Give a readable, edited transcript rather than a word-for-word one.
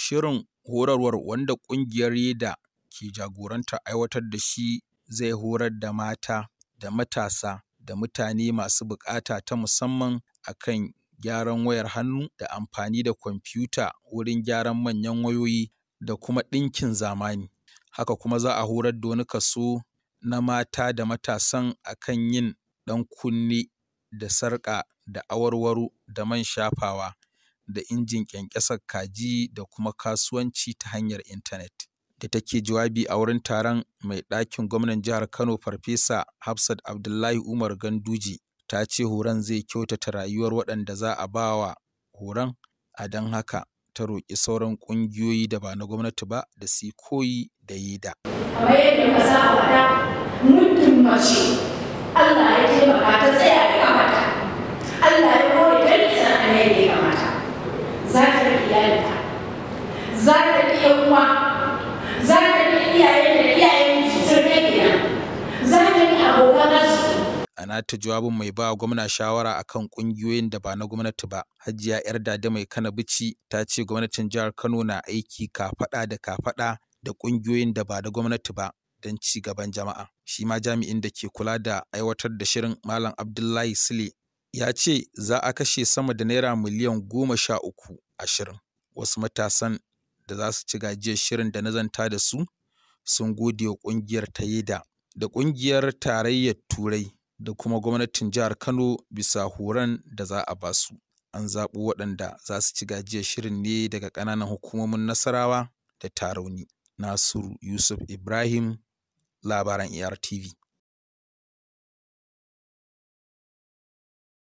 Shirin horarwar wanda ƙungiyar YEDA ke jagoranta aiwatar da shi zai horar da mata da matasa da mutane masu buƙata ta musamman akan gyaran wayar hannu da amfani da kwamfuta wurin gyaran manyan wayoyi da kuma ɗinkin zamani. Haka kuma za a horar da wani kaso na mata da matasan akan yin ɗan kunne da sarƙa da awarwaro da man shafawa da injin ƙyanƙyasar kaji da kuma kasuwanci ta hanyar intanet. Da take jawabi a wurin taron, mai ɗakin gwamnan jihar Kano Farfesa Hafsat Abdullahi Umar Ganduje ta ce horon zai kyautata rayuwar waɗanda za a ba wa horon, a don haka ta roƙi sauran ƙungiyoyi da ba na gwamnati ba da su koyi da YEDA. Kamar yadda ka sa faɗa, muddin mace Allah ya taimaka ta tsaya da kamata, Allah ya kore ta da sana'a ne da ya kamata, za ta riƙe iyalinta, za ta riƙe yan uwa, za ta riƙe iyayen da iyayen sun rage, za ta riƙe abokan arziki. A nata jawabin, mai ba gwamna shawara akan ƙungiyoyin da ba na gwamnati ba, Hajiya Yardada Maikano Bichi, ta ce gwamnatin jihar Kano na aiki kafaɗa da kafaɗa da ƙungiyoyin da ba da gwamnati ba don ci gaban jama'a. Shi ma jami'in da ke kula da aiwatar da shirin, Malam Abdullahi Sule, ya ce za a kashe sama da naira miliyan 13 a shirin. Wasu matasan da za su ci gajiyar shirin da na zanta da su sun gode wa ƙungiyar ta YEDA da ƙungiyar tarayyar Turai da kuma gwamnatin jihar Kano bisa horon da za a ba su. An zaɓo waɗanda za su ci gajiyar shirin ne daga ƙananan hukumomin Nasarawa da Tarauni. Nasiru Yusuf Ibrahim, labaran ARTV.